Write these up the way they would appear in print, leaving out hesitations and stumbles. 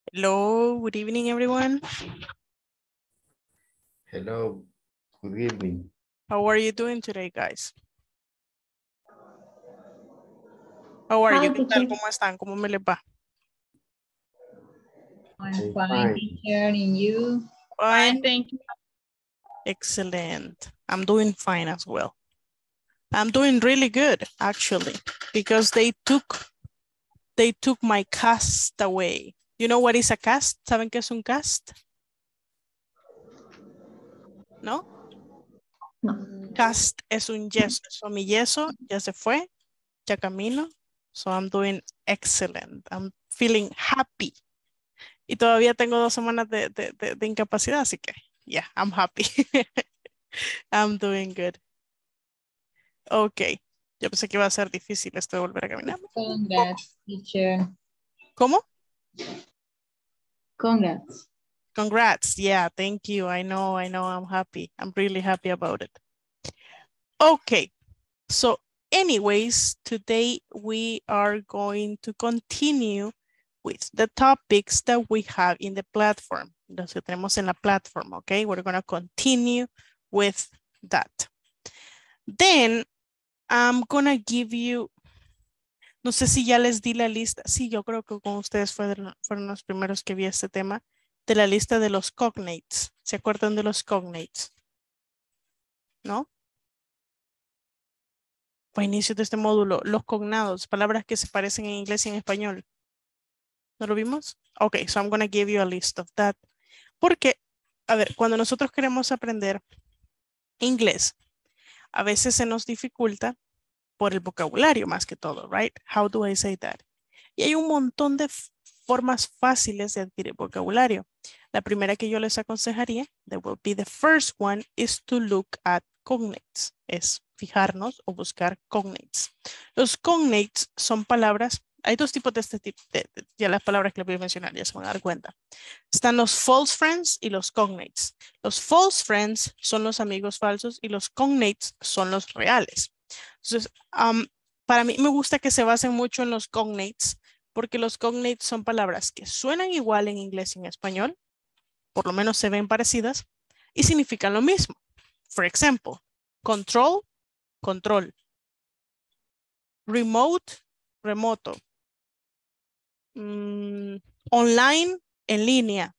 Hello, good evening, everyone. Hello, good evening. How are you doing today, guys? How are Hi, you? ¿Qué tal? teacher. ¿Cómo están? ¿Cómo me les va? I'm I'm fine, fine. teacher, and you? Fine. Thank you. Excellent. I'm doing fine as well. I'm doing really good, actually, because they took my cast away. You know what is a cast? ¿Saben qué es un cast? ¿No? No. Cast es un yeso. So mi yeso ya se fue, ya camino. So I'm doing excellent. I'm feeling happy. Y todavía tengo 2 semanas de incapacidad, así que, yeah, I'm happy. I'm doing good. Ok. Yo pensé que iba a ser difícil esto de volver a caminar. Congrats, teacher. ¿Cómo? Congrats. Congrats. Yeah, thank you. I know, I'm happy. I'm really happy about it. Okay. So anyways, today we are going to continue with the topics that we have in the platform. Los que tenemos en la platform, okay? We're going to continue with that. Then I'm going to give you, no sé si ya les di la lista. Sí, yo creo que con ustedes fueron los primeros que vi este tema de la lista de los cognates. ¿Se acuerdan de los cognates? ¿No? Fue a inicio de este módulo, los cognados, palabras que se parecen en inglés y en español. ¿No lo vimos? Ok, so I'm going to give you a list of that. Porque, a ver, cuando nosotros queremos aprender inglés, a veces se nos dificulta por el vocabulario más que todo, right? How do I say that? Y hay un montón de formas fáciles de adquirir vocabulario. La primera que yo les aconsejaría, that will be the first one, is to look at cognates. Es fijarnos o buscar cognates. Los cognates son palabras, hay dos tipos de este tipo, ya las palabras que les voy a mencionar, ya se van a dar cuenta. Están los false friends y los cognates. Los false friends son los amigos falsos y los cognates son los reales. Entonces, para mí me gusta que se basen mucho en los cognates porque los cognates son palabras que suenan igual en inglés y en español, por lo menos se ven parecidas y significan lo mismo. For example, control, control. Remote, remoto. Online, en línea.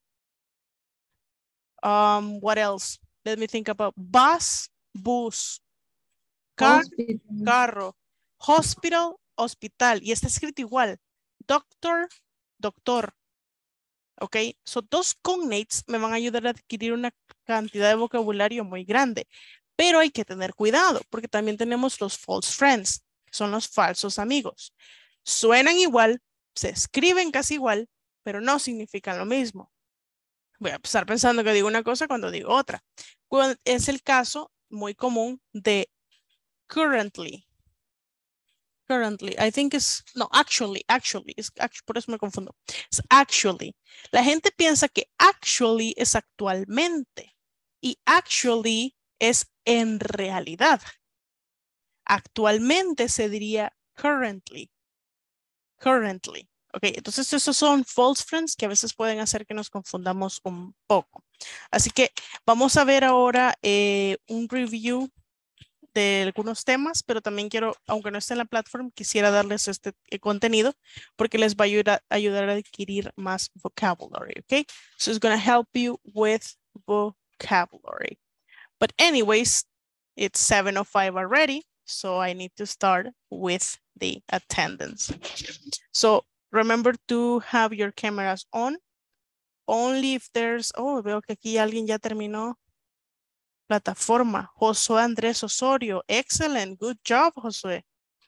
What else? Let me think about bus, bus. Car, Hospital. carro. Hospital, hospital. Y está escrito igual. Doctor, doctor. Ok, so dos cognates me van a ayudar a adquirir una cantidad de vocabulario muy grande. Pero hay que tener cuidado porque también tenemos los false friends, que son los falsos amigos. Suenan igual, se escriben casi igual, pero no significan lo mismo. Voy a estar pensando que digo una cosa cuando digo otra. Es el caso muy común de currently. Currently, I think it's, no, actually, por eso me confundo. Es actually. La gente piensa que actually es actualmente y actually es en realidad. Actualmente se diría currently. Currently. Ok, entonces esos son false friends que a veces pueden hacer que nos confundamos un poco. Así que vamos a ver ahora un review de algunos temas, pero también quiero, aunque no esté en la plataforma, quisiera darles este contenido porque les va a ayudar a adquirir más vocabulary, okay? So it's going to help you with vocabulary. But anyways, it's 7:05 already, so I need to start with the attendance. So remember to have your cameras on. Only if there's, oh, veo que aquí alguien ya terminó plataforma. Josué Andrés Osorio. Excellent. Good job, Josué.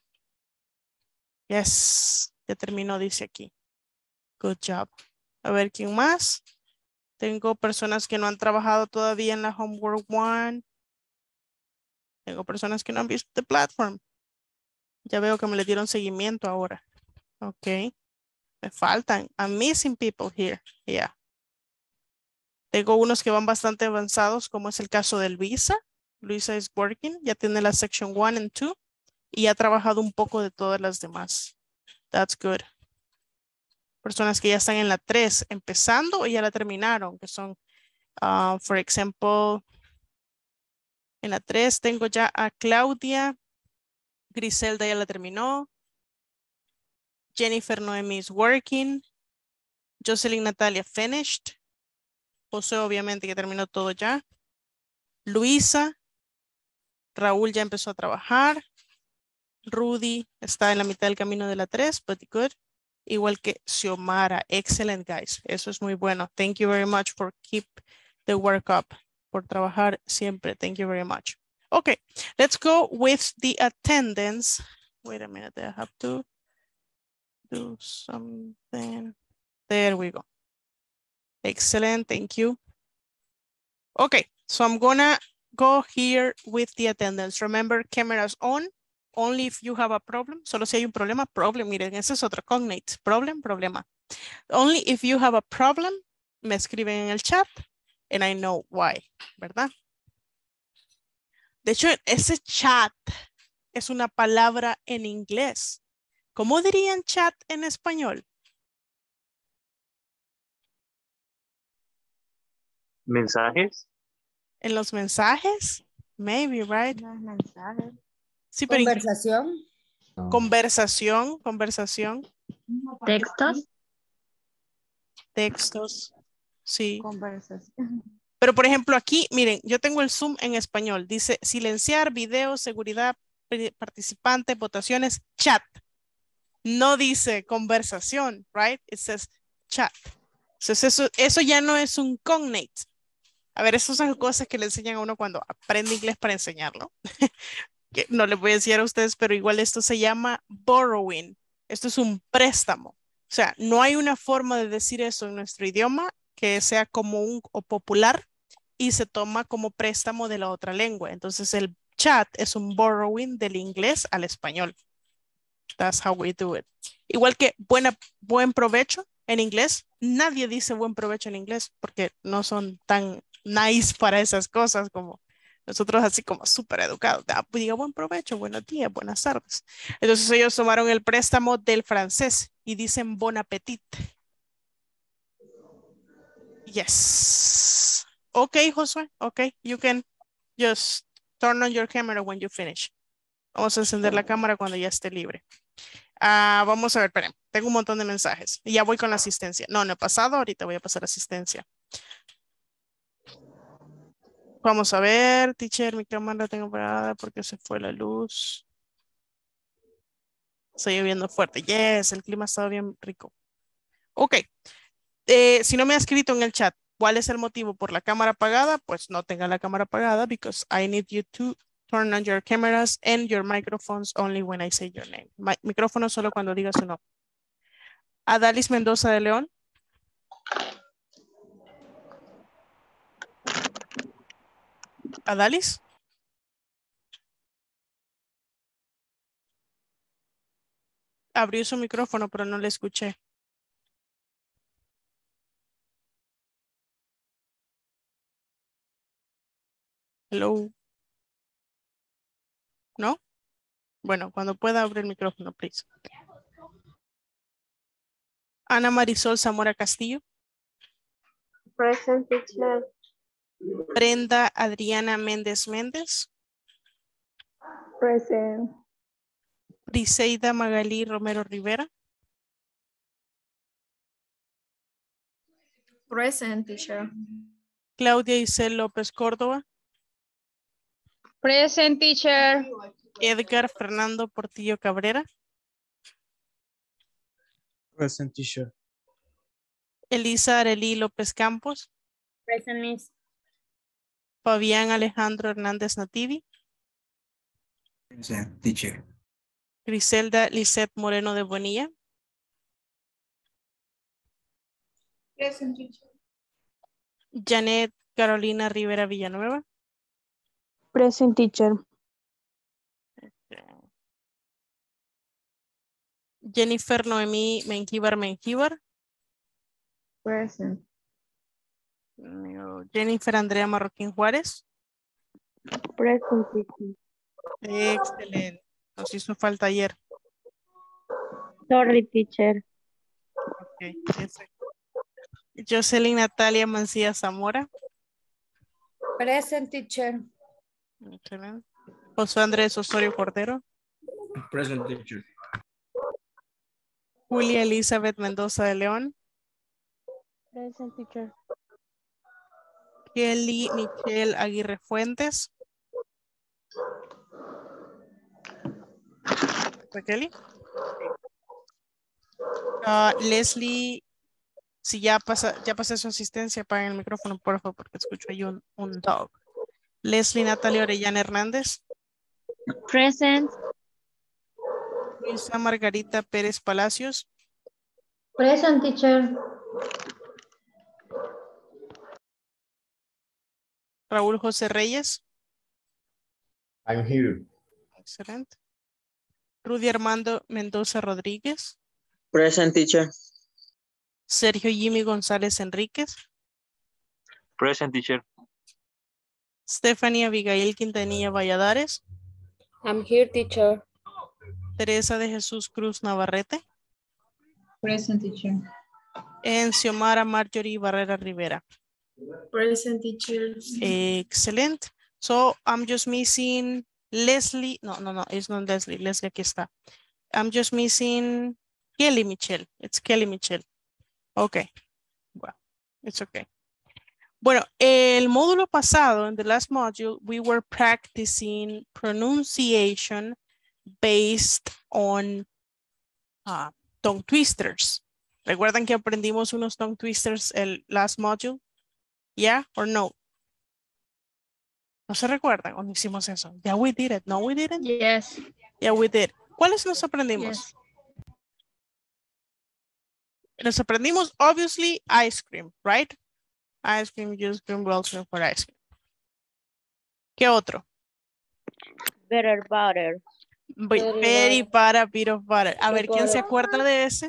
Yes. Ya terminó, dice aquí. Good job. A ver, ¿quién más? Tengo personas que no han trabajado todavía en la Homework One. Tengo personas que no han visto the platform. Ya veo que me le dieron seguimiento ahora. Ok. Me faltan. I'm missing people here. Yeah. Tengo unos que van bastante avanzados, como es el caso de Luisa. Luisa is working. Ya tiene la section 1 and 2. Y ha trabajado un poco de todas las demás. That's good. Personas que ya están en la 3 empezando o ya la terminaron, que son, for example, en la 3 tengo ya a Claudia, Griselda ya la terminó, Jennifer Noemi is working, Jocelyn Natalia finished, José obviamente que terminó todo ya, Luisa, Raúl ya empezó a trabajar, Rudy está en la mitad del camino de la 3, but good. Igual que Xiomara. Excellent, guys. Eso es muy bueno. Thank you very much for keep the work up. Por trabajar siempre. Thank you very much. Okay, let's go with the attendance. Wait a minute, I have to do something. There we go. Excellent, thank you. Okay, so I'm gonna go here with the attendance. Remember, cameras on. Only if you have a problem. Solo si hay un problema, problem. Miren, ese es otro cognate. Problem, problema. Only if you have a problem, me escriben en el chat and I know why, ¿verdad? De hecho, ese chat es una palabra en inglés. ¿Cómo dirían chat en español? ¿Mensajes? En los mensajes, maybe, right? Los mensajes. Sí, pero Conversación. No. conversación, Textos. textos, sí. Conversación. Pero por ejemplo aquí, miren, yo tengo el Zoom en español. Dice silenciar, video, seguridad, participante, votaciones, chat. No dice conversación, right? It says chat. Entonces eso ya no es un cognate. A ver, esas son cosas que le enseñan a uno cuando aprende inglés para enseñarlo. Que no les voy a decir a ustedes, pero igual esto se llama borrowing. Esto es un préstamo. O sea, no hay una forma de decir eso en nuestro idioma que sea común o popular y se toma como préstamo de la otra lengua. Entonces el chat es un borrowing del inglés al español. That's how we do it. Igual que buen provecho en inglés. Nadie dice buen provecho en inglés porque no son tan nice para esas cosas como nosotros, así como súper educados. Pues diga buen provecho, buenos días, buenas tardes. Entonces ellos tomaron el préstamo del francés y dicen bon appetit. Yes. Okay, Josué. Okay, you can just turn on your camera when you finish. Vamos a encender la cámara cuando ya esté libre. Vamos a ver, esperen. Tengo un montón de mensajes. Y ya voy con la asistencia. No he pasado. Ahorita voy a pasar asistencia. Vamos a ver. Teacher, mi cámara la tengo parada porque se fue la luz. Está lloviendo fuerte. Yes, el clima ha estado bien rico. Ok. Si no me ha escrito en el chat, ¿cuál es el motivo por la cámara apagada? Pues no tenga la cámara apagada because I need you to turn on your cameras and your microphones only when I say your name. Micrófono solo cuando diga su nombre. Adalis Mendoza de León. Adalis. Abrió su micrófono, pero no le escuché. Hello. ¿No? Bueno, cuando pueda abrir el micrófono, please. Ana Marisol Zamora Castillo. Present, teacher. Brenda Adriana Méndez Méndez. Present. Briseida Magalí Romero Rivera. Present, teacher. Claudia Isel López Córdoba. Present, teacher. Edgar Fernando Portillo Cabrera. Present, teacher. Elisa Arelí López Campos. Present, miss. Fabián Alejandro Hernández Nativi. Present, teacher. Griselda Lisette Moreno de Bonilla. Present, teacher. Janet Carolina Rivera Villanueva. Present, teacher. Jennifer Noemí Mengíbar Mengíbar. Present. Jennifer Andrea Marroquín Juárez. Present, teacher. Excelente. Nos hizo falta ayer. Sorry, teacher. Ok. ese. Jocelyn Natalia Mancía Zamora. Present, teacher. Excelente. José Andrés Osorio Cordero. Present teacher. Julia Elizabeth Mendoza de León. Present teacher. Kelly Michelle Aguirre Fuentes. ¿Fue Kelly? Leslie, si ya pasé su asistencia, apaguen el micrófono, por favor, porque escucho ahí un dog. Leslie Natalia Orellana Hernández. Present. Luisa Margarita Pérez Palacios. Present, teacher. Raúl José Reyes. I'm here. Excelente. Rudy Armando Mendoza Rodríguez. Present teacher. Sergio Jimmy González Enríquez. Present teacher. Stephanie Abigail Quintanilla Valladares. I'm here, teacher. Teresa de Jesús Cruz Navarrete. Present, teacher. En Xiomara Marjorie Barrera Rivera. Present, teacher. Excellent. So I'm just missing Leslie. No, it's not Leslie. Leslie aquí está. I'm just missing Kelly Michelle. It's Kelly Michelle. Okay. Well, it's okay. Bueno, el módulo pasado, in the last module, we were practicing pronunciation based on tongue twisters. ¿Recuerdan que aprendimos unos tongue twisters el last module? Yeah or no? ¿No se recuerdan o no hicimos eso? Yeah, we did it. No, we didn't. Yes. Yeah, we did. ¿Cuáles nos aprendimos? Yes. Nos aprendimos, obviously, ice cream, right? Ice cream, juice cream, well cream for ice cream. ¿Qué otro? Better butter. Very butter, bit of butter. A ver, ¿quién se acuerda de ese?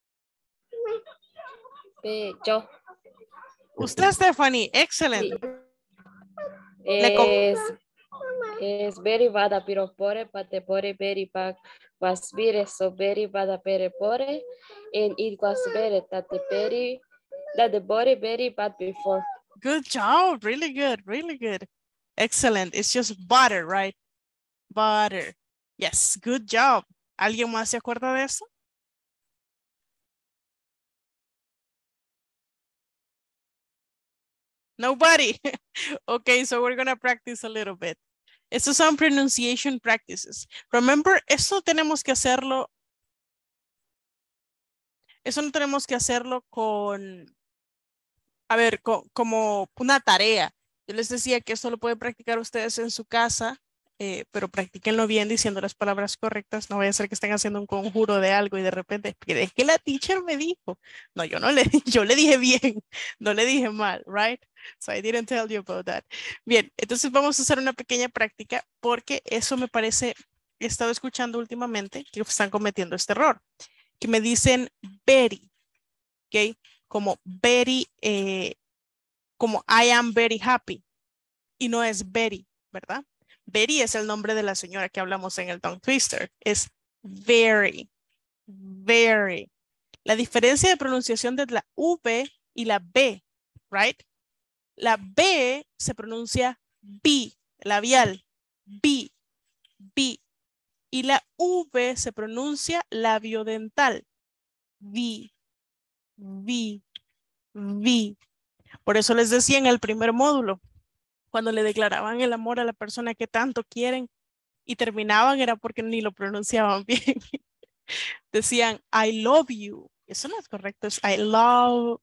Yo. Usted, Stephanie. Excelente. Es very bad a bit of butter, but the butter very bad was bitter, so very bad a better butter, and it was better that the butter very bad before. Good job. Really good. Really good. Excellent. It's just butter, right? Butter. Yes. Good job. ¿Alguien más se acuerda de eso? Nobody. Okay, so we're going to practice a little bit. Estos son pronunciation practices. Remember, eso tenemos que hacerlo. Eso no tenemos que hacerlo con, a ver, como una tarea. Yo les decía que esto lo pueden practicar ustedes en su casa, pero practíquenlo bien diciendo las palabras correctas. No vaya a ser que estén haciendo un conjuro de algo y de repente, es que la teacher me dijo. No, yo le dije bien, no le dije mal, right? So I didn't tell you about that. Bien, entonces vamos a hacer una pequeña práctica porque eso me parece, he estado escuchando últimamente que están cometiendo este error. Que me dicen very, ¿ok? Como very, como I am very happy. Y no es very, ¿verdad? Very es el nombre de la señora que hablamos en el tongue twister. Es very, very. La diferencia de pronunciación de la V y la B, right? La B se pronuncia B, labial, B, B. Y la V se pronuncia labiodental, V, V, V. Por eso les decía en el primer módulo, cuando le declaraban el amor a la persona que tanto quieren y terminaban era porque ni lo pronunciaban bien. Decían, I love you. Eso no es correcto, es I love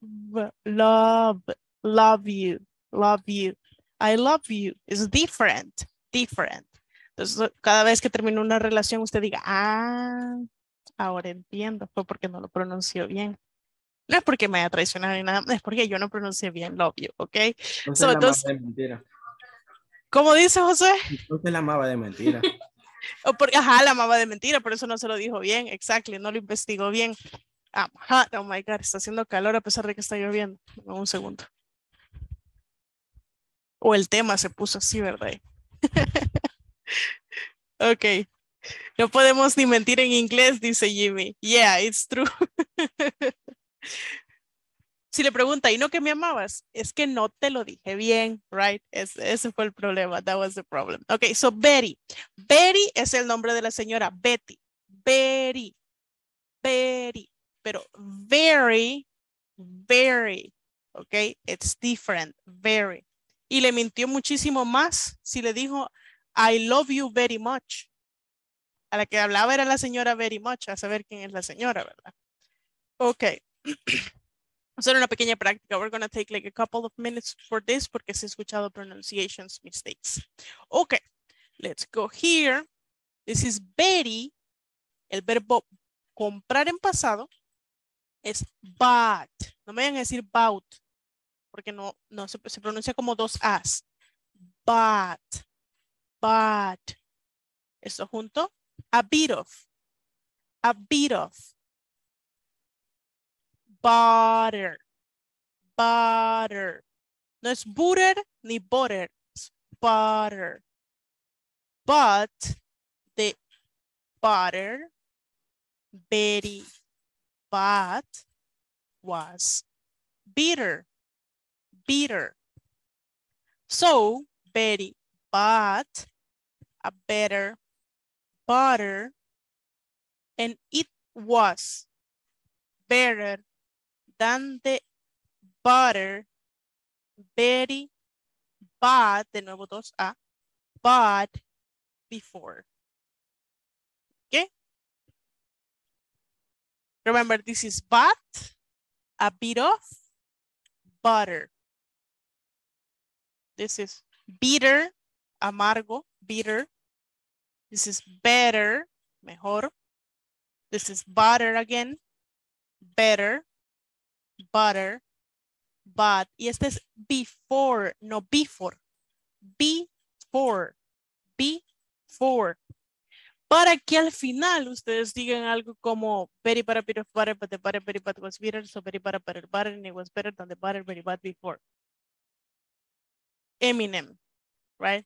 you, love you. I love you. It's different, different. Entonces, cada vez que termina una relación, usted diga, ahora entiendo, fue porque no lo pronunció bien. No es porque me haya traicionado ni nada, es porque yo no pronuncié bien love you, ¿ok? Entonces, de mentira. ¿Cómo dice José? Entonces la amaba de mentira. Ajá, la amaba de mentira, por eso no se lo dijo bien, exactly, no lo investigó bien. Ajá, oh my God, está haciendo calor a pesar de que está lloviendo. Un segundo. O el tema se puso así, ¿verdad? Ok. No podemos ni mentir en inglés, dice Jimmy. Yeah, it's true. Si le pregunta, ¿y no que me amabas? Es que no te lo dije bien, right? Ese fue el problema. That was the problem. Okay, so Betty. Betty es el nombre de la señora Betty. Betty. Betty. Pero very, very. Okay, it's different. Very. Y le mintió muchísimo más si le dijo, I love you very much. A la que hablaba era la señora very much, a saber quién es la señora, ¿verdad? Ok. Hacer una pequeña práctica. We're going to take like a couple of minutes for this porque se ha escuchado pronunciations mistakes. Ok. Let's go here. This is Betty. El verbo comprar en pasado es bought. No me vayan a decir bought porque no se pronuncia como dos as. Bought. Bought. Esto junto. A bit of. A bit of. Butter. Butter. No es butter ni butter. Es butter. But the butter Betty bought was bitter. Bitter. So Betty bought a better butter and it was better than the butter Betty bought, de nuevo dos A, bought before. Okay? Remember, this is bought, a bit of, butter. This is bitter, amargo, bitter. This is better, mejor. This is butter again, better, butter, but. Y este es before, no before. Before, before. Para que al final ustedes digan algo como very bad, a bit of butter, but the butter very bad was bitter, so very bad, butter, butter, and it was better than the butter very bad before. Eminem, right?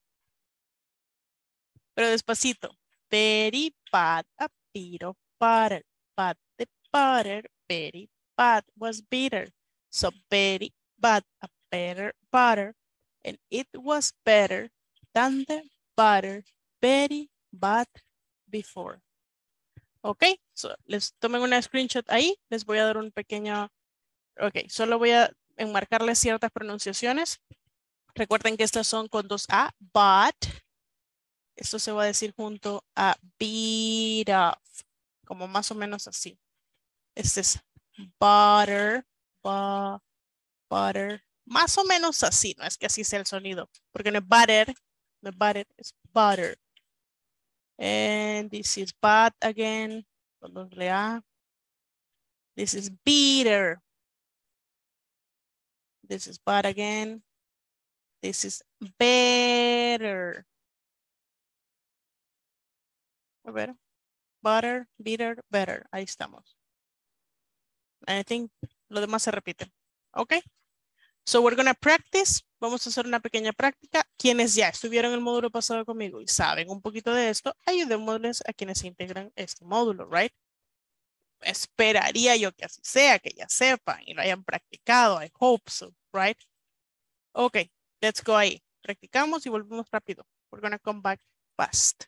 Pero despacito. Very bad, a bit of butter, but the butter very bad was bitter, so very bad, a better butter, and it was better than the butter very bad before. Ok, so les tomen una screenshot ahí, les voy a dar un pequeño, ok, solo voy a enmarcarles ciertas pronunciaciones. Recuerden que estas son con dos A, but, esto se va a decir junto a beat off, como más o menos así. Este es butter, butter, más o menos así, no es que así sea el sonido, porque no es butter, es butter. And this is bad again. Con doble A. This is bitter. This is bad again. This is better. A ver. Butter, bitter, better. Ahí estamos. I think lo demás se repite. Ok. So we're going to practice. Vamos a hacer una pequeña práctica. Quienes ya estuvieron en el módulo pasado conmigo y saben un poquito de esto, ayudémosles a quienes se integran este módulo, right? Esperaría yo que así sea, que ya sepan y lo hayan practicado. I hope so, right? Ok, let's go ahí. Practicamos y volvemos rápido. We're gonna come back fast.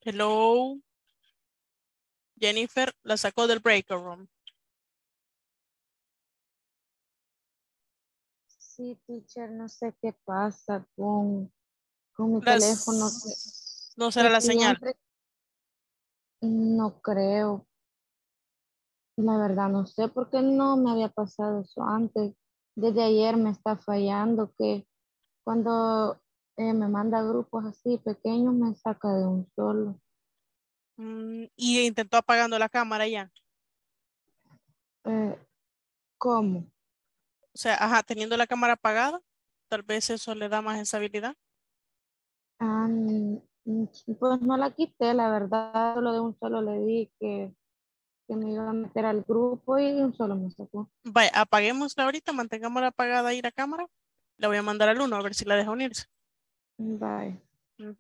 Hello. Jennifer la sacó del breaker room. Sí, teacher, no sé qué pasa con mi Las- teléfono. no será Que la señal. siempre, no creo. La verdad, no sé por qué no me había pasado eso antes. Desde ayer me está fallando que cuando me manda grupos así pequeños me saca de un solo. Y intentó apagando la cámara ya. Eh, ¿Cómo? O sea, ajá, teniendo la cámara apagada, tal vez eso le da más estabilidad. Ah, pues no la quité, la verdad, solo de un solo le di que me iba a meter al grupo y de un solo me sacó. Vaya, apaguémosla ahorita, mantengámosla apagada ahí la cámara. La voy a mandar al uno a ver si la deja unirse. Bye. Ujú.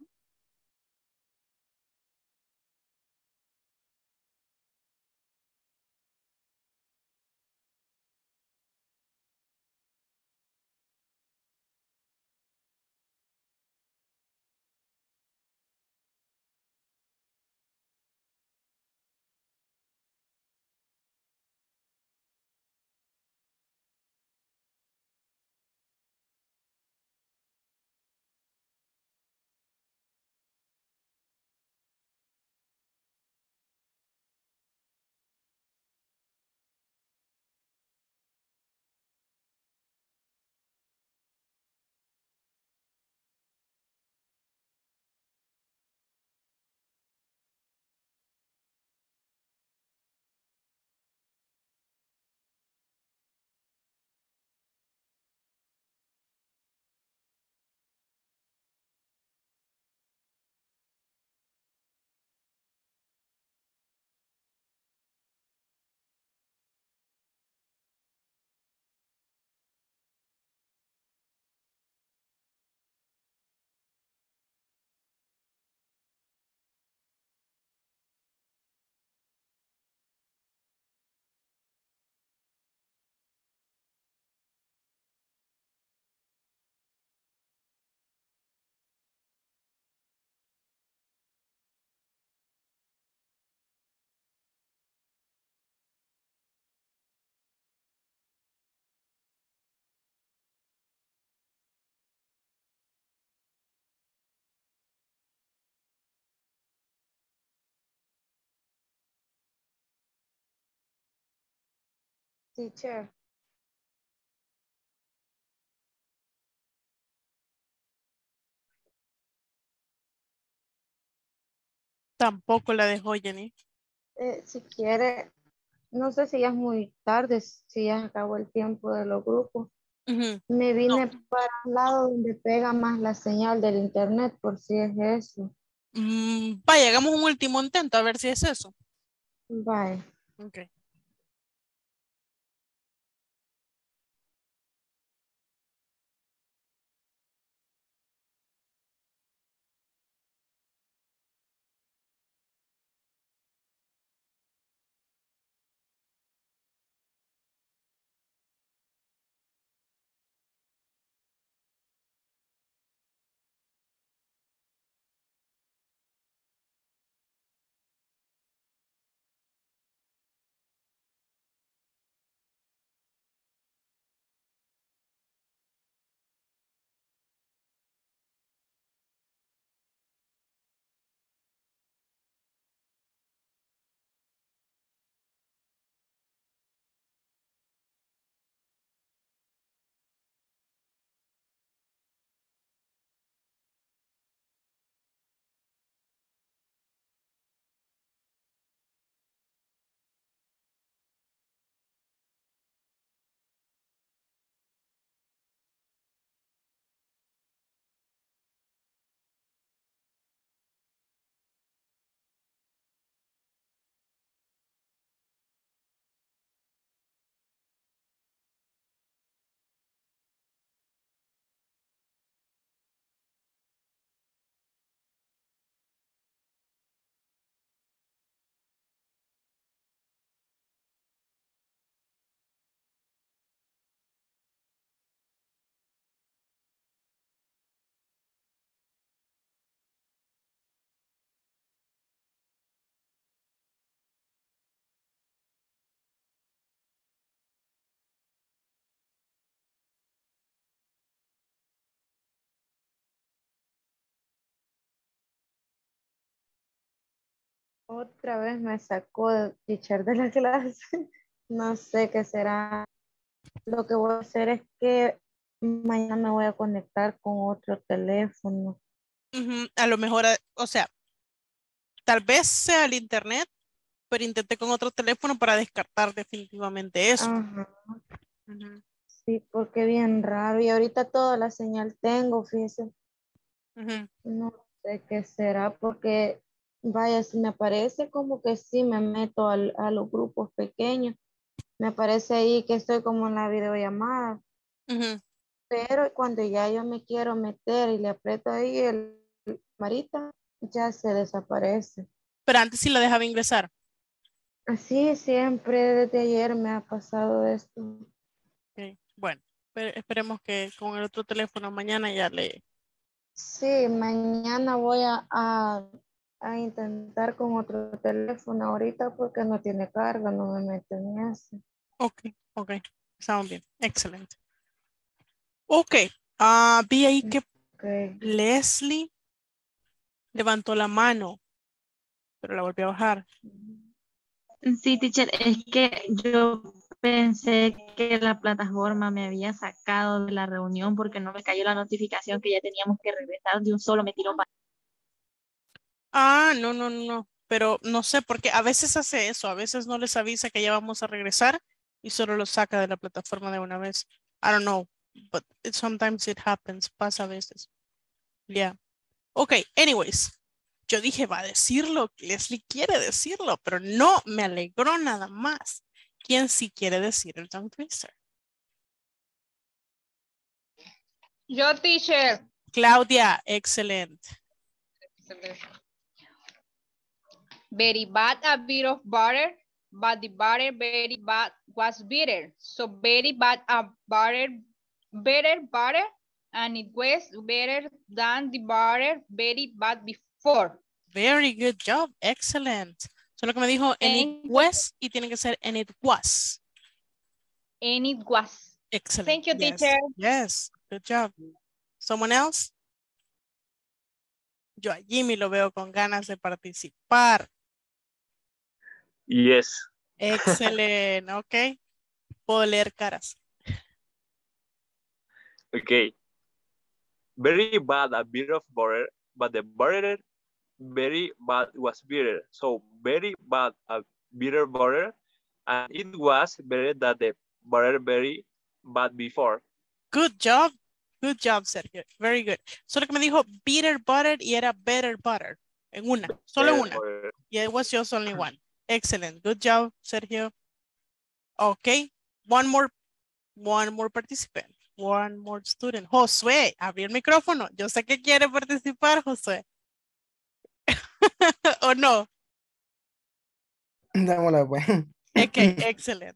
Teacher. Tampoco la dejó Jenny. Si quiere, no sé si ya es muy tarde, si ya acabó el tiempo de los grupos. Ujú. Me No. vine para un lado donde pega más la señal del internet, por si es eso. Vaya, hagamos un último intento a ver si es eso. Bye. Ok. Otra vez me sacó el teacher de la clase. No sé qué será. Lo que voy a hacer es que mañana me voy a conectar con otro teléfono. A lo mejor, o sea, tal vez sea el internet, pero intenté con otro teléfono para descartar definitivamente eso. Ajá. Ujú, Sí, porque bien raro. Y ahorita toda la señal tengo, fíjese. ujú. No sé qué será, porque vaya, si me parece como que sí me meto a los grupos pequeños. Me parece ahí que estoy como en la videollamada. Ujú. Pero cuando ya yo me quiero meter y le aprieto ahí el marita, ya se desaparece. Pero antes sí la dejaba ingresar. Así siempre desde ayer me ha pasado esto. Ok, bueno, esperemos que con el otro teléfono mañana ya le... Sí, mañana voy a intentar con otro teléfono ahorita porque no tiene carga, no me mete en ese. Ok, ok, estamos bien, excelente. Ok, vi ahí que Ok. Leslie levantó la mano, pero la volvió a bajar. Sí, teacher, es que yo pensé que la plataforma me había sacado de la reunión porque no me cayó la notificación que ya teníamos que regresar de un solo me tiró para. No, pero no sé, porque a veces hace eso, a veces no les avisa que ya vamos a regresar y solo los saca de la plataforma de una vez. I don't know, but sometimes it happens, pasa a veces. Yeah. Ok, anyways, yo dije, va a decirlo, Leslie quiere decirlo, pero no, me alegró nada más. ¿Quién sí quiere decir el tongue twister? Yo, teacher. Claudia, excelente. Very bad, a bit of butter, but the butter very bad was bitter. So very bad, a better butter, and it was better than the butter very bad before. Very good job, excellent. Solo que me dijo and it was y tiene que ser and it was. And it was. Excellent. Thank you, Yes. teacher. Yes, good job. Someone else? Yo a Jimmy lo veo con ganas de participar. Yes. Excelente, ok. Puedo leer caras. Okay. Very bad, a bit of butter, but the butter very bad was bitter. So very bad, a bitter butter, and it was better than the butter very bad before. Good job. Good job, Sergio. Very good. Solo que me dijo bitter butter y era better butter. En una. Solo Better una. butter. Yeah, it was just only one. Excellent. Good job, Sergio. Okay. One more participant. One more student. Josué, abrí el micrófono. Yo sé que quiere participar, Josué. ¿O no? Démosle pues. Okay, excellent.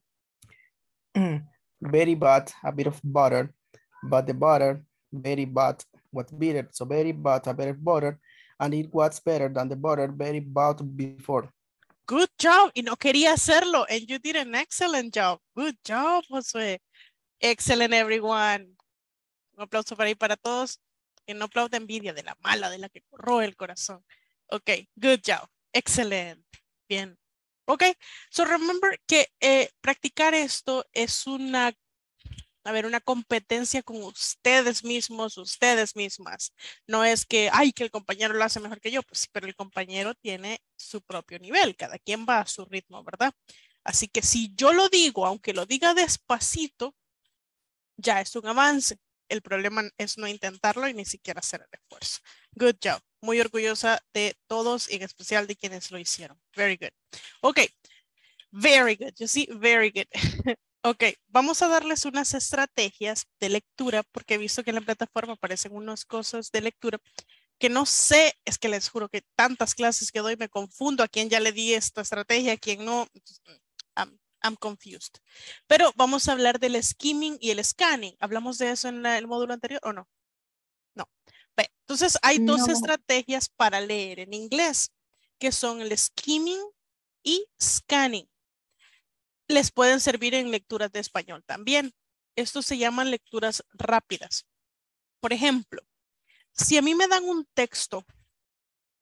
Very bad, a bit of butter, but the butter, very bad, was bitter. So very bad, a better butter, and it was better than the butter, very bad before. Good job. Y no quería hacerlo. And you did an excellent job. Good job, Josué. Excellent, everyone. Un aplauso para ahí para todos. Que no aplaude envidia de la mala, de la que corroe el corazón. Ok, good job. Excellent. Bien. Ok, so remember que practicar esto es una competencia con ustedes mismos, ustedes mismas. No es que, ay, que el compañero lo hace mejor que yo. Pues sí, pero el compañero tiene su propio nivel. Cada quien va a su ritmo, ¿verdad? Así que si yo lo digo, aunque lo diga despacito, ya es un avance. El problema es no intentarlo y ni siquiera hacer el esfuerzo. Good job. Muy orgullosa de todos y en especial de quienes lo hicieron. Very good. Ok. Very good. You see, very good. Ok, vamos a darles unas estrategias de lectura porque he visto que en la plataforma aparecen unas cosas de lectura que no sé, es que les juro que tantas clases que doy me confundo a quién ya le di esta estrategia, a quién no. I'm confused. Pero vamos a hablar del skimming y el scanning. ¿Hablamos de eso en el módulo anterior o no? No. Entonces hay dos No. estrategias para leer en inglés, que son el skimming y scanning. Les pueden servir en lecturas de español también. Estos se llaman lecturas rápidas. Por ejemplo, si a mí me dan un texto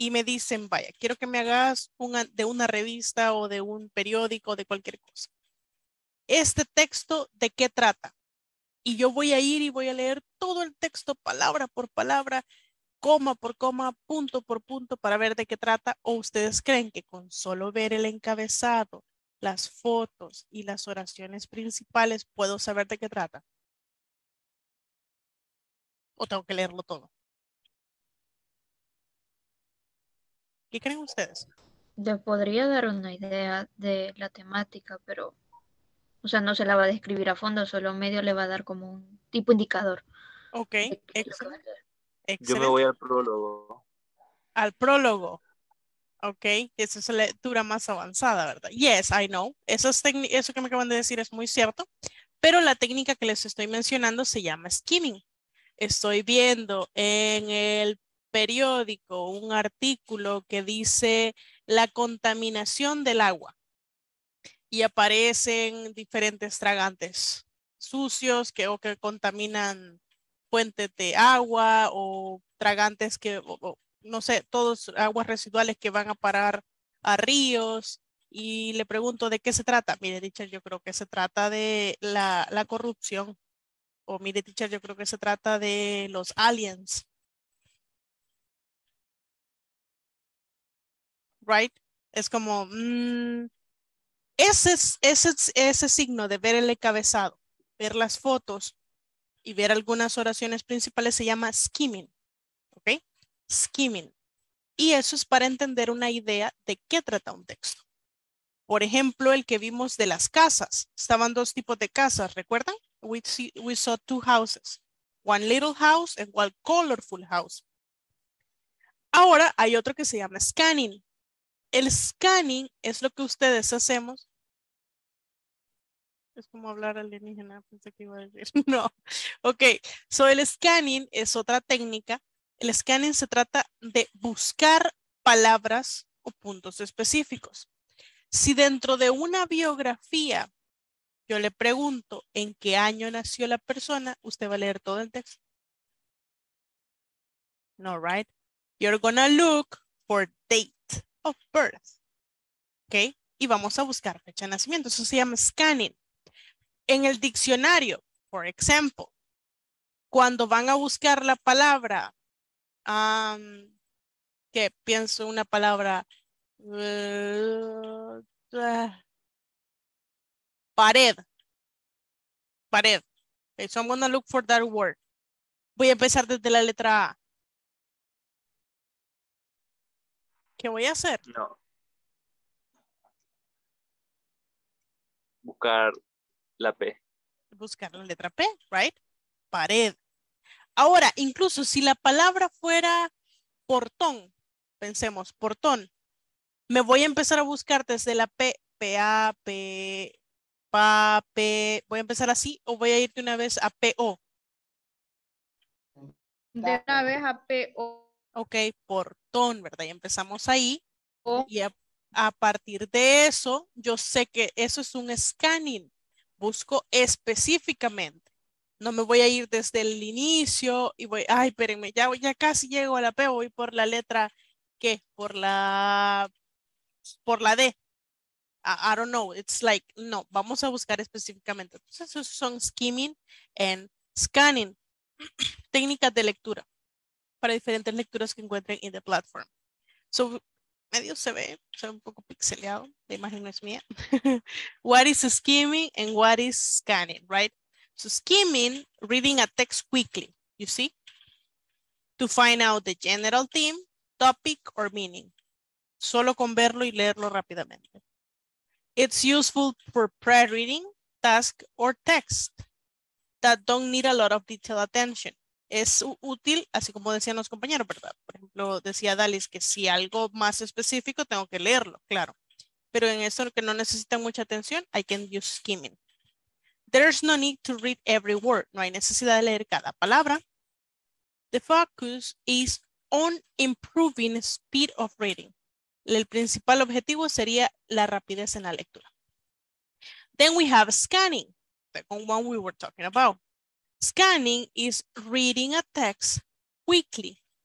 y me dicen, vaya, quiero que me hagas de una revista o de un periódico, de cualquier cosa. Este texto, ¿de qué trata? Y yo voy a ir y voy a leer todo el texto palabra por palabra, coma por coma, punto por punto para ver de qué trata. ¿O ustedes creen que con solo ver el encabezado, las fotos y las oraciones principales puedo saber de qué trata? ¿O tengo que leerlo todo? ¿Qué creen ustedes? Le podría dar una idea de la temática, pero, o sea, no se la va a describir a fondo, solo medio le va a dar como un tipo indicador Ok, de qué es lo que va a excelente. leer. Yo me Excelente. voy al prólogo. Al prólogo. Ok, esa es la lectura más avanzada, ¿verdad? Yes, I know. Eso que me acaban de decir es muy cierto, pero la técnica que les estoy mencionando se llama skimming. Estoy viendo en el periódico un artículo que dice la contaminación del agua y aparecen diferentes tragantes sucios o que contaminan fuentes de agua o tragantes que, no sé, todos aguas residuales que van a parar a ríos. Y le pregunto de qué se trata. Mire, teacher, yo creo que se trata de la corrupción. O mire, teacher, yo creo que se trata de los aliens. Right? Es como, ese signo de ver el encabezado, ver las fotos y ver algunas oraciones principales se llama skimming. ¿Ok? Skimming. Y eso es para entender una idea de qué trata un texto. Por ejemplo, el que vimos de las casas. Estaban dos tipos de casas, ¿recuerdan? We saw two houses. One little house and one colorful house. Ahora hay otro que se llama scanning. El scanning es lo que ustedes hacemos. Es como hablar alienígena, pensé que iba a decir. No. Ok, so el scanning es otra técnica. El scanning se trata de buscar palabras o puntos específicos. Si dentro de una biografía yo le pregunto en qué año nació la persona, usted va a leer todo el texto. No, right? You're gonna look for date of birth. ¿Ok? Y vamos a buscar fecha de nacimiento. Eso se llama scanning. En el diccionario, por ejemplo, cuando van a buscar la palabra, que pienso una palabra, pared. Pared. Okay, so I'm gonna look for that word. Voy a empezar desde la letra A. ¿Qué voy a hacer? No. Buscar la P. Buscar la letra P, right? Pared. Ahora, incluso si la palabra fuera portón, pensemos, portón, me voy a empezar a buscar desde la P, PA, P, PA, P, voy a empezar así o voy a ir de una vez a PO. De una vez a PO. Ok, portón, ¿verdad? Y empezamos ahí. Y a partir de eso, yo sé que eso es un scanning. Busco específicamente. No me voy a ir desde el inicio y voy, ay, espérenme, ya casi llego a la P, voy por la letra, ¿qué? Por la D. I don't know, it's like, no, vamos a buscar específicamente. Entonces, esos son skimming and scanning. Técnicas de lectura para diferentes lecturas que encuentren en the platform. So, medio se ve un poco pixeleado, la imagen no es mía. What is skimming and what is scanning, right? So skimming, reading a text quickly, you see? To find out the general theme, topic, or meaning. Solo con verlo y leerlo rápidamente. It's useful for pre-reading, task, or text that don't need a lot of detailed attention. Es útil, así como decían los compañeros, ¿verdad? Por ejemplo, decía Dalis que si algo más específico tengo que leerlo, claro. Pero en eso que no necesita mucha atención, I can use skimming. There's no need to read every word. No hay necesidad de leer cada palabra. The focus is on improving speed of reading. El principal objetivo sería la rapidez en la lectura. Then we have scanning, the one we were talking about. Scanning is reading a text quickly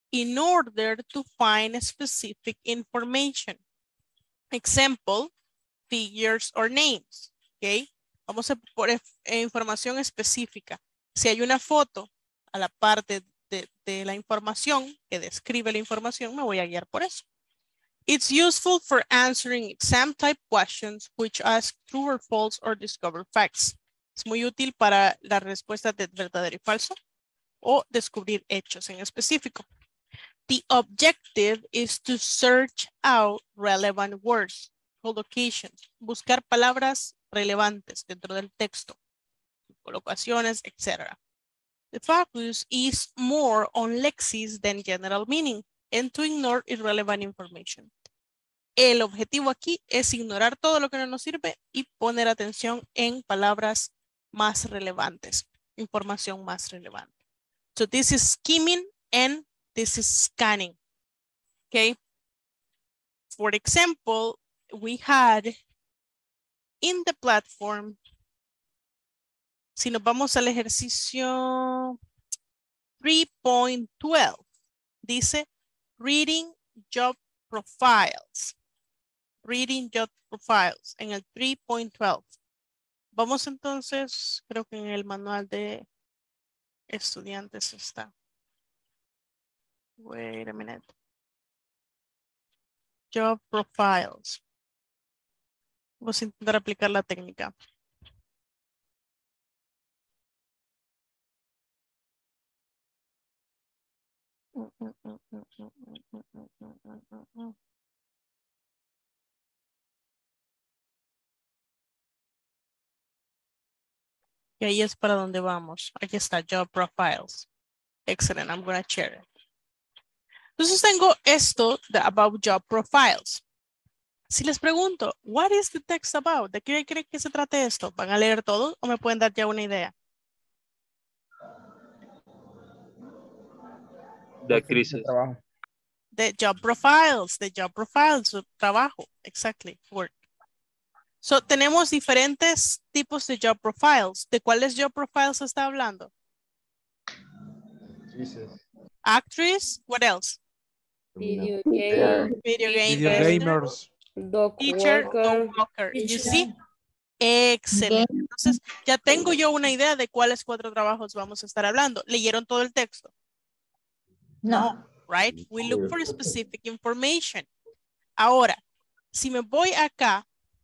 in order to find specific information. Example, figures or names. Okay. Vamos a por información específica. Si hay una foto a la parte de la información que describe la información, me voy a guiar por eso. It's useful for answering exam type questions which ask true or false or discover facts. Es muy útil para la respuesta de verdadero y falso o descubrir hechos en específico. The objective is to search out relevant words, collocations, buscar palabras relevantes dentro del texto, colocaciones, etc. The focus is more on lexis than general meaning and to ignore irrelevant information. El objetivo aquí es ignorar todo lo que no nos sirve y poner atención en palabras más relevantes, información más relevante. So this is skimming and this is scanning. Okay. For example, we had in the platform, si nos vamos al ejercicio 3.12, dice reading job profiles. Reading job profiles en el 3.12. Vamos entonces, creo que en el manual de estudiantes está. Wait a minute. Job profiles. Vamos a intentar aplicar la técnica. Y ahí es para donde vamos. Aquí está, job profiles. Excellent, I'm going to share it. Entonces tengo esto about job profiles. Si les pregunto, what is the text about? ¿De qué creen que se trate esto? ¿Van a leer todo o me pueden dar ya una idea? The crisis. The job profiles, su trabajo, exactly, work. So, tenemos diferentes tipos de job profiles. ¿De cuáles job profiles está hablando? Jesus. Actress, what else? Video game. Video gamers. Dog teacher, walker. dog walker. You see? Excelente. Entonces, ya tengo yo una idea de cuáles 4 trabajos vamos a estar hablando. ¿Leyeron todo el texto? No. Right? We look for specific information. Ahora, si me voy acá,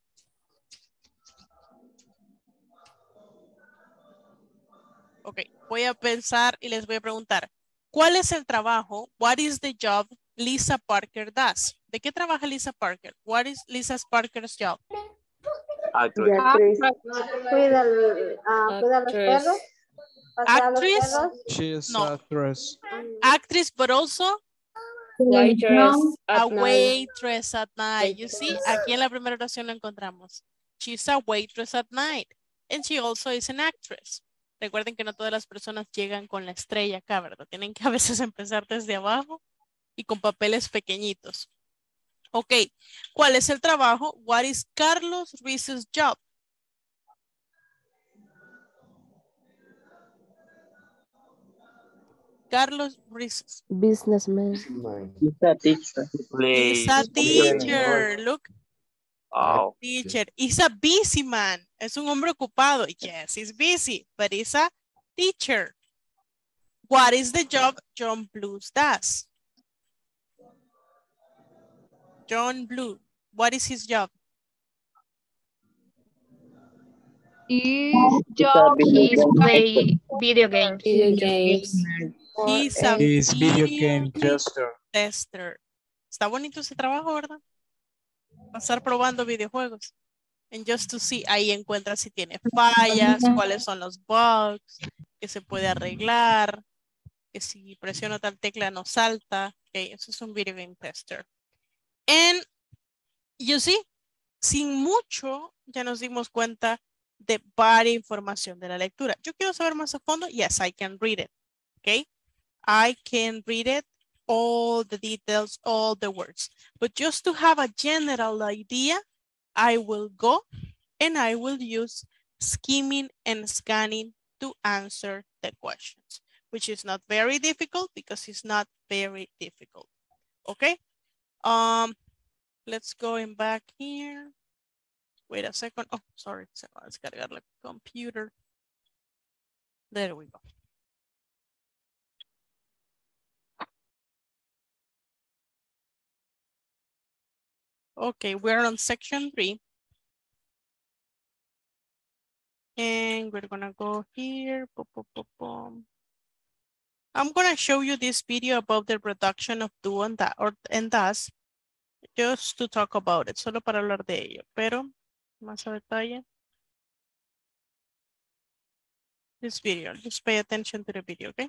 ok, voy a pensar y les voy a preguntar, ¿cuál es el trabajo? What is the job Lisa Parker does? ¿De qué trabaja Lisa Parker? What is Lisa Parker's job? Actress. Cuida los perros. Actress? She is No. actress. Actress, but also Waitress a at night. waitress at night. You see, aquí en la primera oración lo encontramos. She's a waitress at night. And she also is an actress. Recuerden que no todas las personas llegan con la estrella acá, ¿verdad? Tienen que a veces empezar desde abajo y con papeles pequeñitos. Ok, ¿cuál es el trabajo? What is Carlos Ruiz's job? Carlos Ruiz. Businessman. He's a teacher. He's a teacher. Look. Oh. Teacher. He's a busy man. Es un hombre ocupado. Yes, he's busy, but he's a teacher. What is the job John Blues does? John Blue. What is his job? His job is play video games. Video games. He's a He's video game video tester. Está bonito ese trabajo, ¿verdad? Pasar probando videojuegos. And just to see, ahí encuentra si tiene fallas, cuáles son los bugs, que se puede arreglar, que si presiono tal tecla no salta. Okay, eso es un video game tester. And you see, sin mucho ya nos dimos cuenta de varias información de la lectura. Yo quiero saber más a fondo. Yes, I can read it. Okay. I can read it, all the details, all the words. But just to have a general idea, I will go and I will use skimming and scanning to answer the questions, which is not very difficult because it's not very difficult. Okay. Let's go in back here. Wait a second. Oh, sorry. Se va a descargar la computer. There we go. Okay, we're on section 3. And we're gonna go here. I'm gonna show you this video about the reduction of do and that and does, just to talk about it, solo para hablar de ello, pero más a detalle. This video, just pay attention to the video, okay?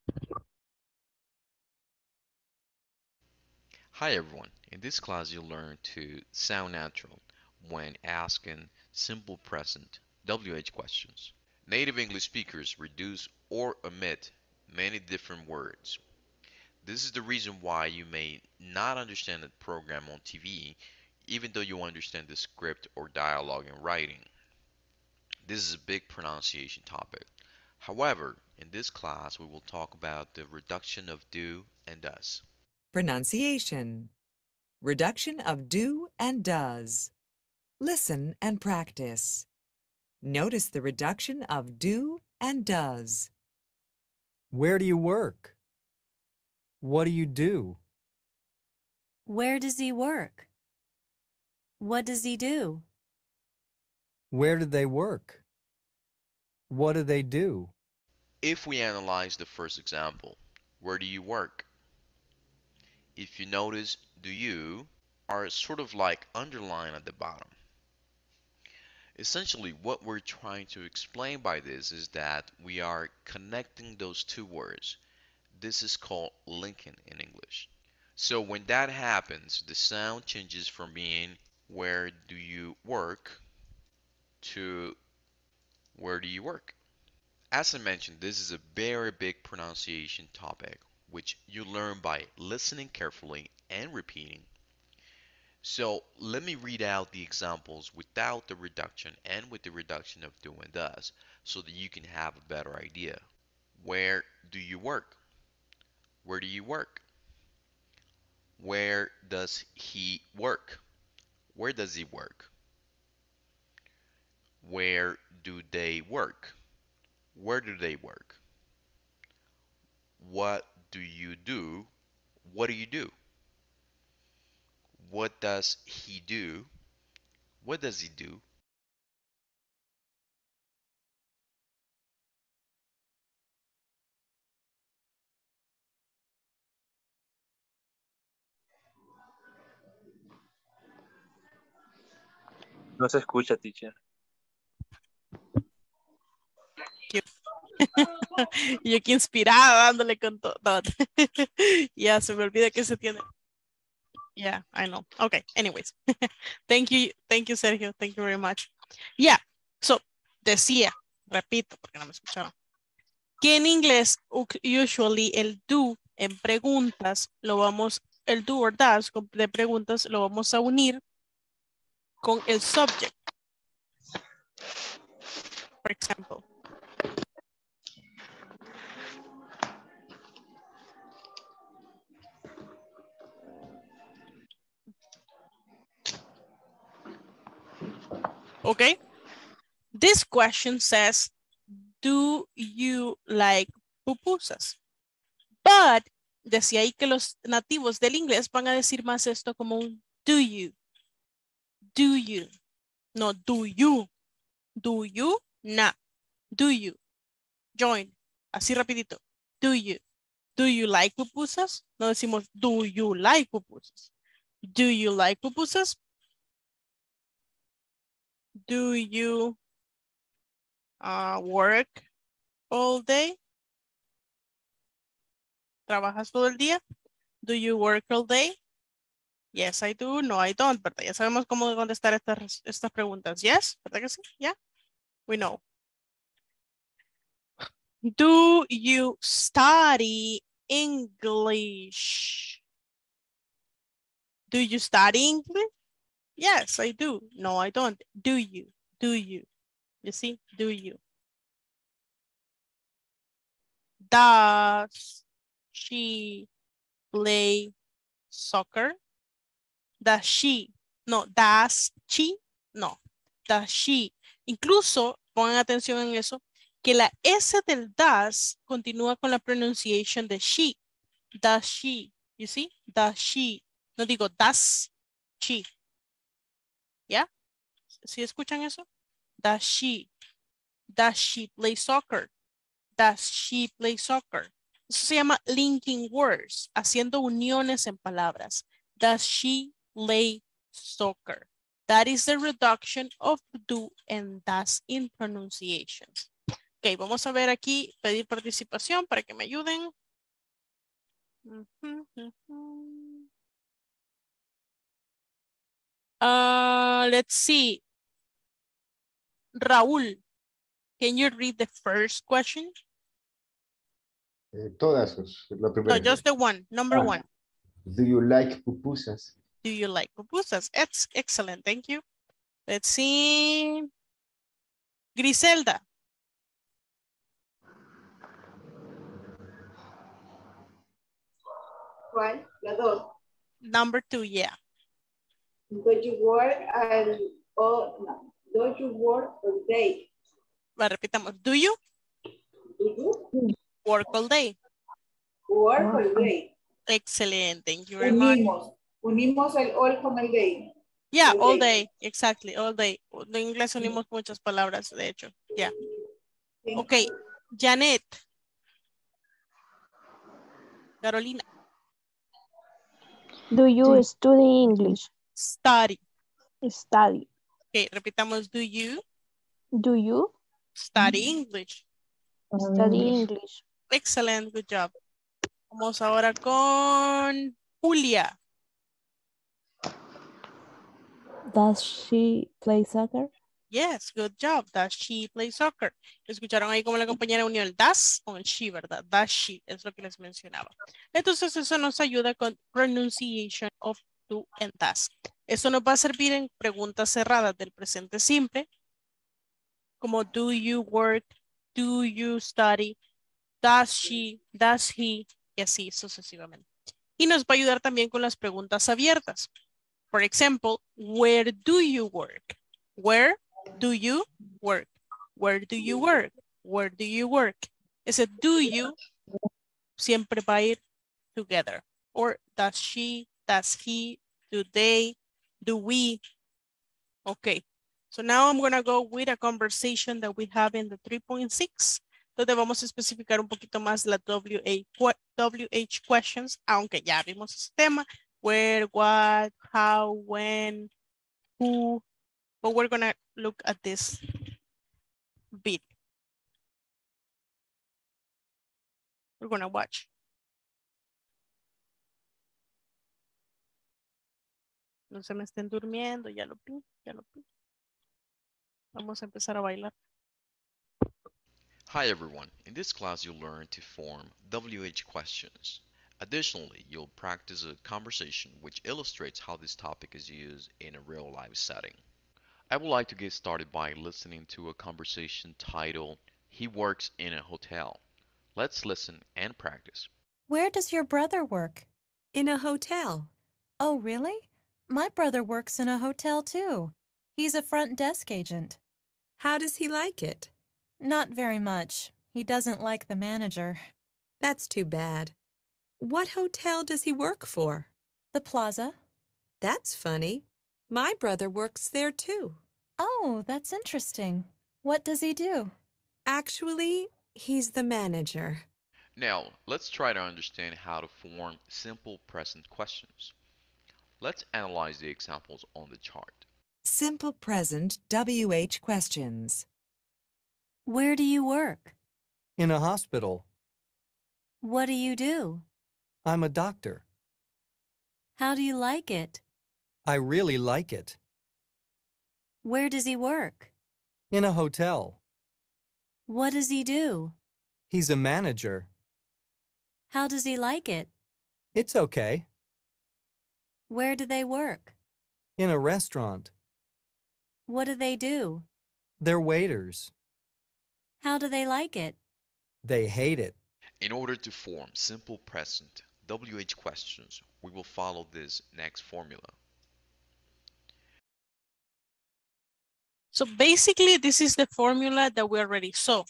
Hi everyone, in this class you'll learn to sound natural when asking simple present WH questions. Native English speakers reduce or omit many different words. This is the reason why you may not understand the program on TV even though you understand the script or dialogue in writing. This is a big pronunciation topic. However, in this class we will talk about the reduction of do and does. Pronunciation. Reduction of do and does. Listen and practice. Notice the reduction of do and does. Where do you work? What do you do? Where does he work? What does he do? Where do they work? What do they do? If we analyze the first example, where do you work? If you notice, do you are sort of like underlined at the bottom. Essentially, what we're trying to explain by this is that we are connecting those two words. This is called linking in English. So when that happens, the sound changes from being where do you work to where do you work? As I mentioned, this is a very big pronunciation topic, which you learn by listening carefully and repeating. So let me read out the examples without the reduction and with the reduction of do and does so that you can have a better idea. Where do you work? Where do you work? Where does he work? Where does he work? Where do they work? Where do they work? What do you do? What do you do? What does he do? What does he do? No se escucha, teacher. Yo aquí inspirada dándole con todo. Ya se me olvida que se tiene. Yeah, I know. Okay, anyways. Thank you, Sergio. Thank you very much. Yeah, so decía, repito, porque no me escucharon, que en inglés usually el do en preguntas el do or does de preguntas lo vamos a unir con el subject. For example. Okay, this question says, do you like pupusas? But, decía ahí que los nativos del inglés van a decir más esto como un do you. Do you. No, do you. Do you? No. Do you. Join. Así rapidito. Do you. Do you like pupusas? No decimos do you like pupusas. Do you like pupusas? Do you work all day? ¿Trabajas todo el día? Do you work all day? Yes, I do. No, I don't. ¿Verdad? Ya sabemos cómo contestar estas preguntas. Yes, ¿verdad que sí? Yeah, we know. Do you study English? Do you study English? Yes, I do. No, I don't. Do you? Do you? You see? Do you? Does she play soccer? Does she? No, does she? No, does she? Incluso, pongan atención en eso, que la S del does continúa con la pronunciación de she. Does she? You see? Does she? No digo does she. ¿Ya? ¿Sí escuchan eso? Does she? Does she play soccer? Does she play soccer? Eso se llama linking words, haciendo uniones en palabras. Does she play soccer? That is the reduction of do and does in pronunciations. Ok, vamos a ver aquí, pedir participación para que me ayuden. Let's see. Raúl, can you read the first question? Todas, la No, primera. just the one, number one. Do you like pupusas? Do you like pupusas? It's excellent, thank you. Let's see. Griselda. ¿Cuál? La dos. Number two, yeah. Do you work no. Do you work all day? Repitamos. Do you? Do you? Work all day. Work all day. Excellent. Thank you very much. Unimos el all con el day. Yeah, all day. Exactly, all day. En inglés unimos muchas palabras, de hecho. Yeah. Ok. Janet. Carolina. Do you study English? Study. Study. Ok, repitamos. Do you? Do you? Study English. Study English. Excellent, good job. Vamos ahora con Julia. Does she play soccer? Yes, good job. Does she play soccer? Escucharon ahí como la compañera unió el does con el she, ¿verdad? Does she, es lo que les mencionaba. Entonces eso nos ayuda con pronunciation of do and does. Eso nos va a servir en preguntas cerradas del presente simple, como do you work, do you study, does she, does he, y así sucesivamente. Y nos va a ayudar también con las preguntas abiertas. For example, where do you work? Where do you work? Where do you work? Where do you work? Ese do you siempre va a ir together. Or does she, does he, do they, do we? Okay. So now I'm going to go with a conversation that we have in the 3.6. Donde vamos a especificar un poquito más la WH questions, aunque ya vimos ese tema. Where, what, how, when, who. But we're going to look at this bit. We're going to watch. No se me estén durmiendo, ya lo vi, ya lo vi. Vamos a empezar a bailar. Hi everyone, in this class you'll learn to form WH questions. Additionally, you'll practice a conversation which illustrates how this topic is used in a real life setting. I would like to get started by listening to a conversation titled, He Works in a Hotel. Let's listen and practice. Where does your brother work? In a hotel. Oh, really? My brother works in a hotel too. He's a front desk agent. How does he like it? Not very much. He doesn't like the manager. That's too bad. What hotel does he work for? The Plaza. That's funny. My brother works there too. Oh, that's interesting. What does he do? Actually, he's the manager. Now, let's try to understand how to form simple present questions. Let's analyze the examples on the chart. Simple present WH questions. Where do you work? In a hospital. What do you do? I'm a doctor. How do you like it? I really like it. Where does he work? In a hotel. What does he do? He's a manager. How does he like it? It's okay. Where do they work? In a restaurant. What do they do? They're waiters. How do they like it? They hate it. In order to form simple present WH questions, we will follow this next formula. So basically, this is the formula that we already saw.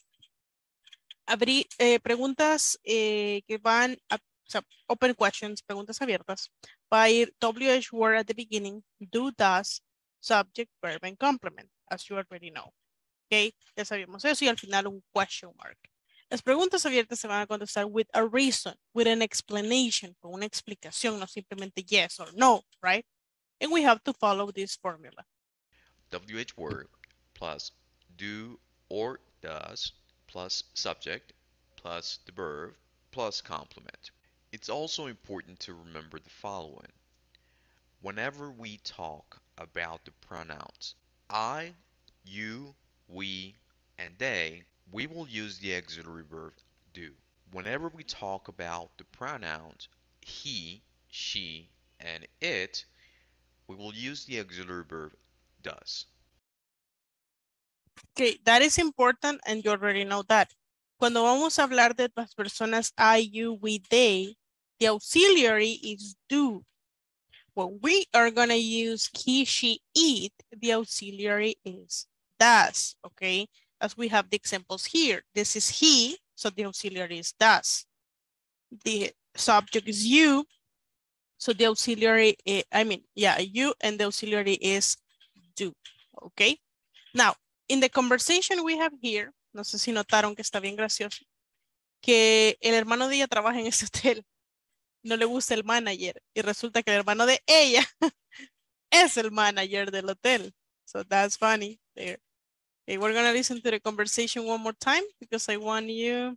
Preguntas que van a, o sea, open questions, preguntas abiertas. Va a ir WH word at the beginning, do, does, subject, verb, and complement, as you already know. Ok, ya sabíamos eso y al final un question mark. Las preguntas abiertas se van a contestar with a reason, with an explanation, con una explicación, no simplemente yes or no, right? And we have to follow this formula. WH word plus do or does plus subject plus the verb plus complement. It's also important to remember the following. Whenever we talk about the pronouns I, you, we, and they, we will use the auxiliary verb do. Whenever we talk about the pronouns he, she, and it, we will use the auxiliary verb does. Okay, that is important and you already know that. Cuando vamos a hablar de las personas I, you, we, they, the auxiliary is do. When we are going to use he, she, it, the auxiliary is does, okay? As we have the examples here. This is he, so the auxiliary is does. The subject is you, so the auxiliary, you, and the auxiliary is do, okay? Now, in the conversation we have here, no sé si notaron que está bien gracioso, que el hermano de ella trabaja en ese hotel, no le gusta el manager, y resulta que el hermano de ella es el manager del hotel. So that's funny there. Okay, we're gonna listen to the conversation one more time because I want you.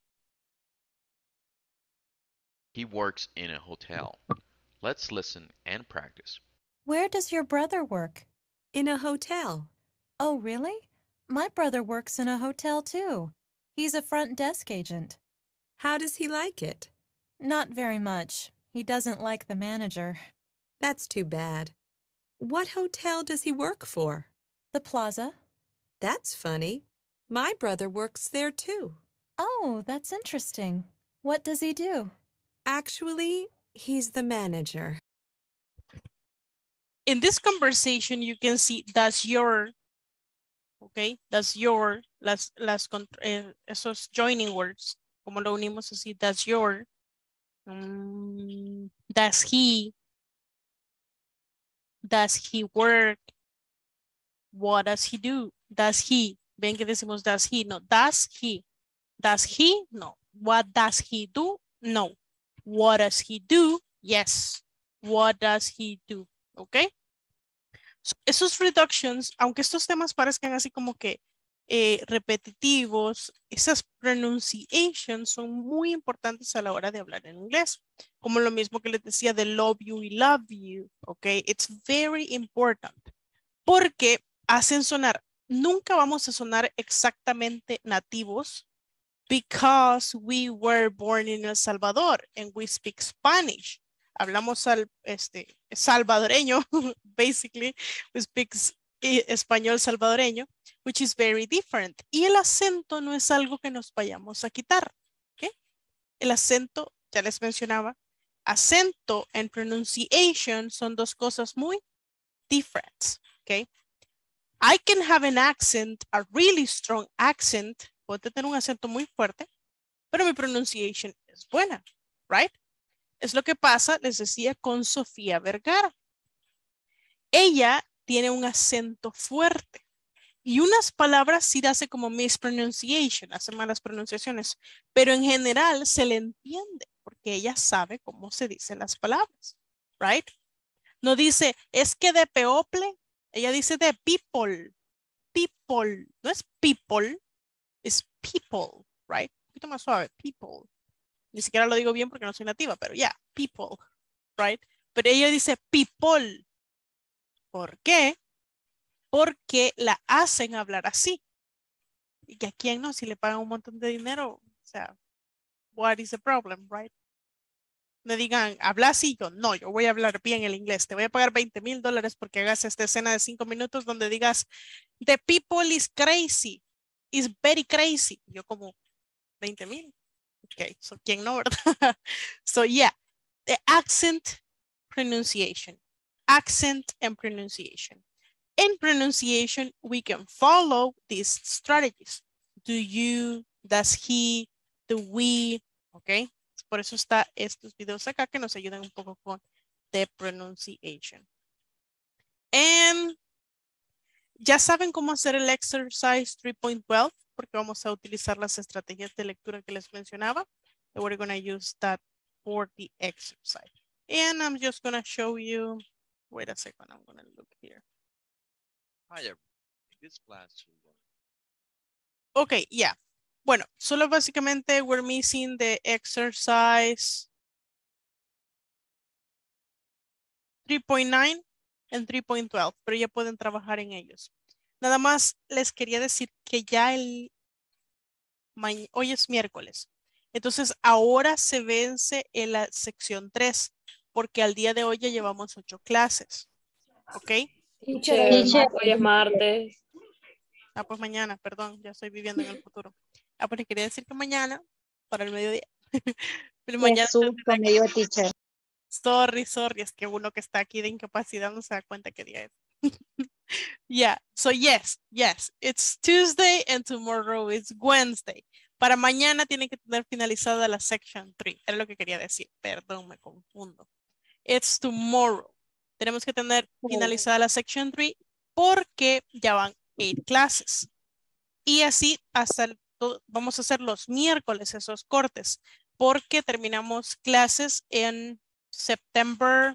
He works in a hotel. Let's listen and practice. Where does your brother work? In a hotel. Oh, really? My brother works in a hotel too. He's a front desk agent. How does he like it? Not very much. He doesn't like the manager. That's too bad. What hotel does he work for? The Plaza. That's funny. My brother works there too. Oh, that's interesting. What does he do? Actually, he's the manager. In this conversation, you can see that's your, okay, that's your, esos joining words, como lo unimos así, that's your, does he work, what does he do, does he, ven que decimos does he, no, does he, no, what does he do, no, what does he do, yes, what does he do, okay. So, esos reductions, aunque estos temas parezcan así como que repetitivos, esas pronunciations son muy importantes a la hora de hablar en inglés. Como lo mismo que les decía de love you y love you, ok. It's very important. Porque hacen sonar, nunca vamos a sonar exactamente nativos because we were born in El Salvador and we speak Spanish. Hablamos salvadoreño, basically, we speak español salvadoreño, which is very different. Y el acento no es algo que nos vayamos a quitar. ¿Okay? El acento, ya les mencionaba, acento and pronunciation son dos cosas muy different. Okay? I can have an accent, a really strong accent, puedo tener un acento muy fuerte, pero mi pronunciation es buena, right? Es lo que pasa, les decía, con Sofía Vergara. Ella tiene un acento fuerte y unas palabras sí hace como mispronunciation, hace malas pronunciaciones, pero en general se le entiende porque ella sabe cómo se dicen las palabras, right? No dice, es que de people, ella dice de people, no es people, es people, right? Un poquito más suave, people. Ni siquiera lo digo bien porque no soy nativa, pero ya, people, right? Pero ella dice people. ¿Por qué? Porque la hacen hablar así. ¿Y que a quién no? Si le pagan un montón de dinero, o sea, what is the problem, right? Me digan, habla así, yo voy a hablar bien el inglés. Te voy a pagar $20,000 porque hagas esta escena de 5 minutos donde digas, the people is crazy, is very crazy. Yo como, 20,000. Ok, so, ¿quién no, verdad? So, yeah, the accent pronunciation. Accent and pronunciation. In pronunciation, we can follow these strategies. Do you, does he, do we, okay? Por eso está estos videos acá que nos ayudan un poco con the pronunciation. And ya saben cómo hacer el exercise 3.12 porque vamos a utilizar las estrategias de lectura que les mencionaba. So we're going to use that for the exercise. And I'm just going to show you, wait a second, I'm going to look here. Hi, everyone. This class. Okay, yeah. Bueno, solo básicamente we're missing the exercise 3.9 and 3.12, pero ya pueden trabajar en ellos. Nada más les quería decir que ya hoy es miércoles. Entonces ahora se vence en la sección 3, porque al día de hoy ya llevamos 8 clases. ¿Ok? Teacher, hoy es martes. Ah, pues mañana, perdón, ya estoy viviendo en el futuro. Ah, pues quería decir que mañana, para el mediodía. Pero mañana. me dio teacher. Sorry, es que uno que está aquí de incapacidad no se da cuenta qué día es. Yeah, so yes, it's Tuesday and tomorrow is Wednesday. Para mañana tienen que tener finalizada la section 3. Era lo que quería decir, perdón, me confundo. It's tomorrow. Tenemos que tener finalizada la section 3 porque ya van 8 clases. Y así hasta vamos a hacer los miércoles esos cortes porque terminamos clases en September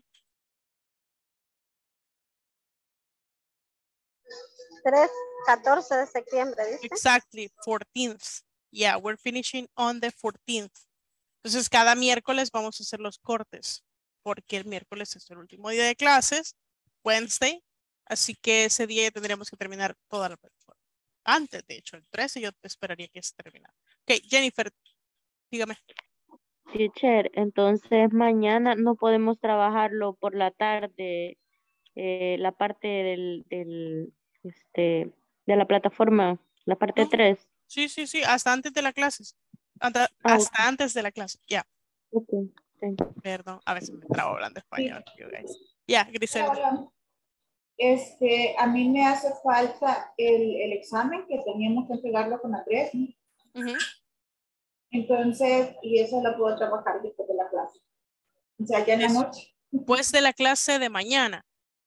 14 de septiembre, ¿viste? Exactly, 14th. Yeah, we're finishing on the 14th. Entonces, cada miércoles vamos a hacer los cortes, porque el miércoles es el último día de clases, Wednesday, así que ese día ya tendríamos que terminar toda la plataforma. Antes, de hecho, el 13 yo esperaría que se terminara. Ok, Jennifer, dígame. Teacher, entonces mañana no podemos trabajarlo por la tarde, la parte de la plataforma, la parte 3. Sí, hasta antes de la clase. Hasta antes de la clase, ya. Okay. Perdón, a veces me trabo hablando español, you guys. Ya, Grisel. A mí me hace falta el examen que teníamos que entregarlo con Andrés. Entonces, y eso lo puedo trabajar después de la clase. O sea, ya en la noche. Después de la clase de mañana.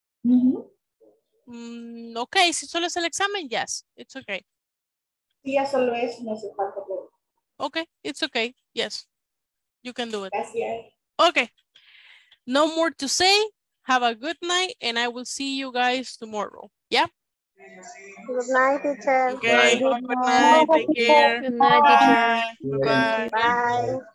Ok, si solo es el examen, yes, it's okay. Sí, ya solo es, no hace falta. Okay, it's okay, yes. You can do it. Gracias. Okay, no more to say. Have a good night and I will see you guys tomorrow. Yeah? Good night, teacher. Okay, good night. Take care. Good night, teacher. Bye. Bye.